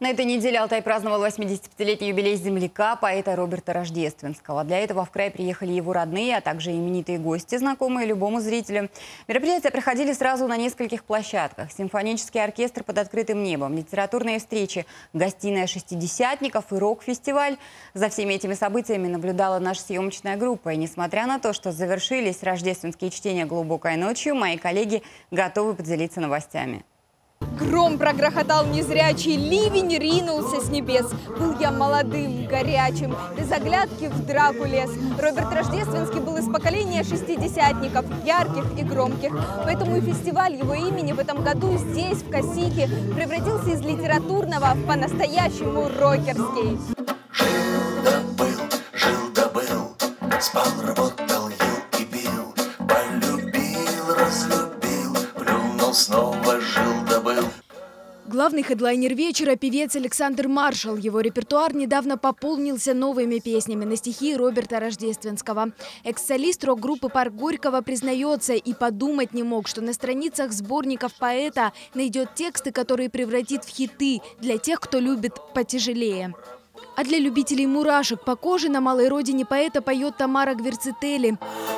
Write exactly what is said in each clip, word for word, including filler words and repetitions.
На этой неделе Алтай праздновал восьмидесятипятилетний юбилей земляка, поэта Роберта Рождественского. Для этого в край приехали его родные, а также именитые гости, знакомые любому зрителю. Мероприятия проходили сразу на нескольких площадках. Симфонический оркестр под открытым небом, литературные встречи, гостиная шестидесятников и рок-фестиваль. За всеми этими событиями наблюдала наша съемочная группа. И несмотря на то, что завершились рождественские чтения глубокой ночью, мои коллеги готовы поделиться новостями. Гром прогрохотал незрячий, ливень ринулся с небес. Был я молодым, горячим, без оглядки в драку лез. Роберт Рождественский был из поколения шестидесятников, ярких и громких. Поэтому и фестиваль его имени в этом году здесь, в Косихе, превратился из литературного в по-настоящему рокерский. Жил да был, жил да был, спал, работал, ел и пил, полюбил, разлюбил, плюнул, снова жил да был. Главный хедлайнер вечера – певец Александр Маршал. Его репертуар недавно пополнился новыми песнями на стихи Роберта Рождественского. Экс-солист рок-группы «Парк Горького» признается и подумать не мог, что на страницах сборников поэта найдет тексты, которые превратит в хиты для тех, кто любит потяжелее. А для любителей мурашек по коже на малой родине поэта поет Тамара Гверцетели.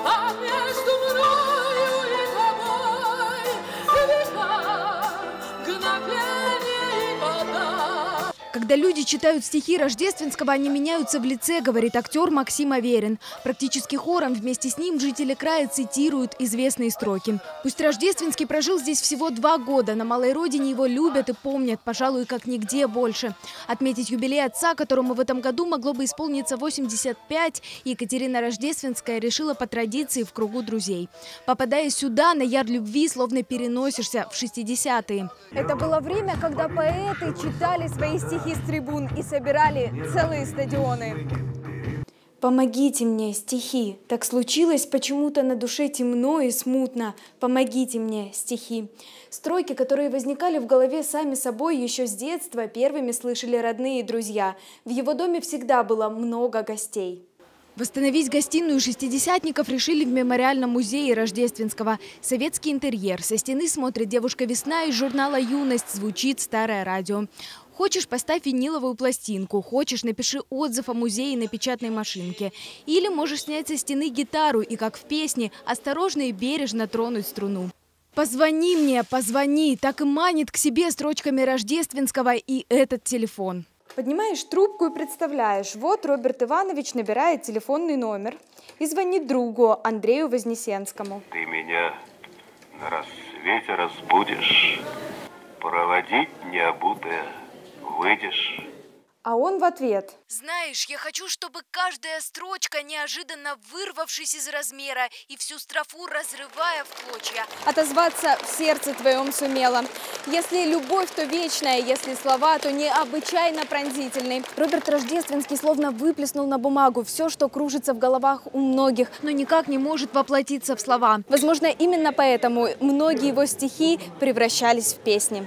Когда люди читают стихи Рождественского, они меняются в лице, говорит актер Максим Аверин. Практически хором вместе с ним жители края цитируют известные строки. Пусть Рождественский прожил здесь всего два года, на малой родине его любят и помнят, пожалуй, как нигде больше. Отметить юбилей отца, которому в этом году могло бы исполниться восемьдесят пять, Екатерина Рождественская решила по традиции в кругу друзей. Попадая сюда, на яр любви словно переносишься в шестидесятые. Это было время, когда поэты читали свои стихи с трибун и собирали целые стадионы. Помогите мне, стихи. Так случилось, почему-то на душе темно и смутно. Помогите мне, стихи. Строки, которые возникали в голове сами собой еще с детства, первыми слышали родные и друзья. В его доме всегда было много гостей. Восстановить гостиную шестидесятников решили в мемориальном музее Рождественского. Советский интерьер. Со стены смотрит девушка «Весна» из журнала «Юность». Звучит старое радио. Хочешь – поставь виниловую пластинку, хочешь – напиши отзыв о музее на печатной машинке. Или можешь снять со стены гитару и, как в песне, осторожно и бережно тронуть струну. «Позвони мне, позвони» – так и манит к себе строчками Рождественского и этот телефон. Поднимаешь трубку и представляешь, вот Роберт Иванович набирает телефонный номер и звонит другу Андрею Вознесенскому. Ты меня на рассвете разбудишь, проводить необутая выйдешь. А он в ответ: знаешь, я хочу, чтобы каждая строчка, неожиданно вырвавшись из размера и всю строфу разрывая в клочья, отозваться в сердце твоем сумела. Если любовь, то вечная, если слова, то необычайно пронзительные. Роберт Рождественский словно выплеснул на бумагу все, что кружится в головах у многих, но никак не может воплотиться в слова. Возможно, именно поэтому многие его стихи превращались в песни.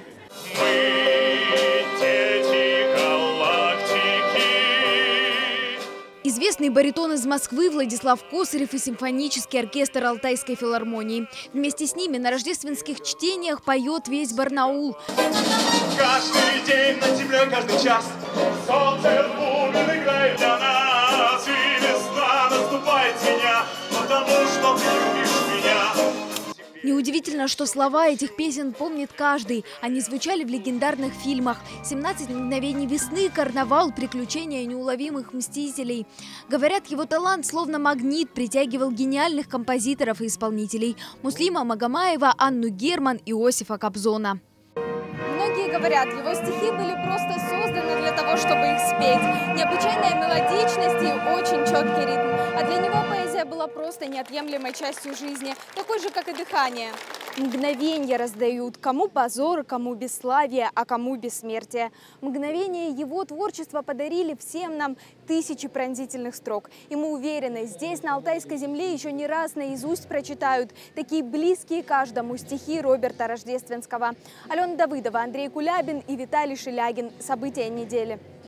Известный баритон из Москвы Владислав Косарев и симфонический оркестр Алтайской филармонии. Вместе с ними на рождественских чтениях поет весь Барнаул. Каждый день над землей, каждый час солнце бубен играет для нас, и весна наступает меня, потому что ты любишь меня. Неудивительно, что слова этих песен помнит каждый. Они звучали в легендарных фильмах «семнадцать мгновений весны», «Карнавал», «Приключения неуловимых мстителей». Говорят, его талант словно магнит притягивал гениальных композиторов и исполнителей – Муслима Магомаева, Анну Герман, Иосифа Кобзона. Многие говорят, его стихи были просто созданы для того, чтобы их спеть. Необычайная мелодичность и очень четкий ритм. А для него поэзия была просто неотъемлемой частью жизни, такой же, как и дыхание. Мгновенья раздают, кому позор, кому бесславие, а кому бессмертие. Мгновения его творчества подарили всем нам тысячи пронзительных строк. И мы уверены, здесь, на Алтайской земле, еще не раз наизусть прочитают такие близкие каждому стихи Роберта Рождественского. Алена Давыдова, Андрей Кулябин и Виталий Шелягин. События недели.